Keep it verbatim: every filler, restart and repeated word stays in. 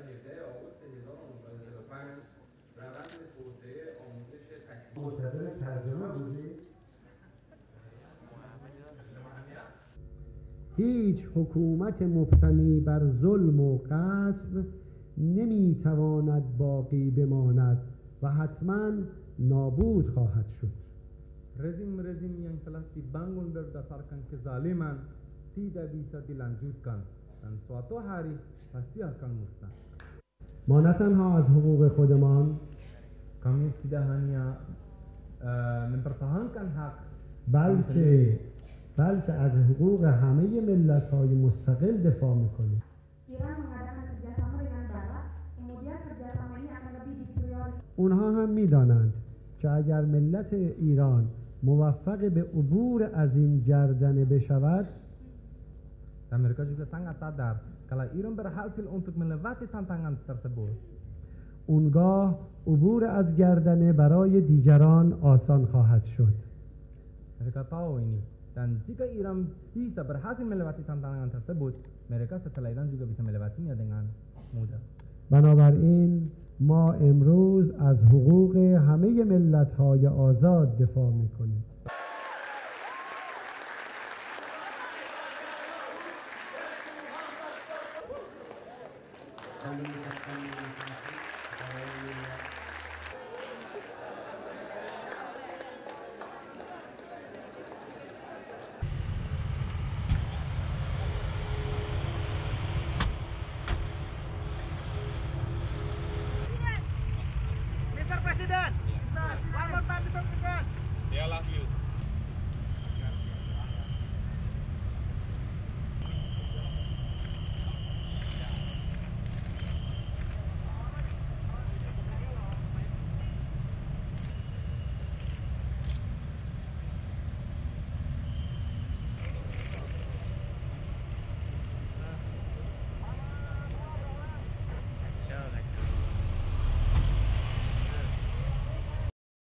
منتظر ترجمه بودی؟ هیچ حکومت مبتنی بر ظلم و غصب نمیتواند باقی بماند و حتما نابود خواهد شد. Rezim-rezim yang telah dibangun berdasarkan kezaliman tidak bisa dilanjutkan dan suatu hari pasti akan musnah. ما نه تنها از حقوق خودمان Kami tidak hanya uh, mempertahankan hak بلکه بلکه از حقوق همه ملت‌های مستقل دفاع می‌کنیم. Iran mengadakan kerjasama dengan Barat, kemudian kerjasama ini akan lebih diprioritaskan. اونها هم می‌دانند که اگر ملت ایران موفق به عبور از این گردنه بشود، dan mereka juga sangat sadar kalau Iran berhasil untuk melewati tantangan tersebut, اونگاه عبور از گردنه برای دیگران آسان خواهد شد. Mereka tahu ini, dan jika Iran bisa berhasil melewati tantangan tersebut, mereka setelah Iran juga bisa melewatinya dengan mudah. بنابراین ما امروز از حقوق همه ملت‌های آزاد دفاع می‌کنیم.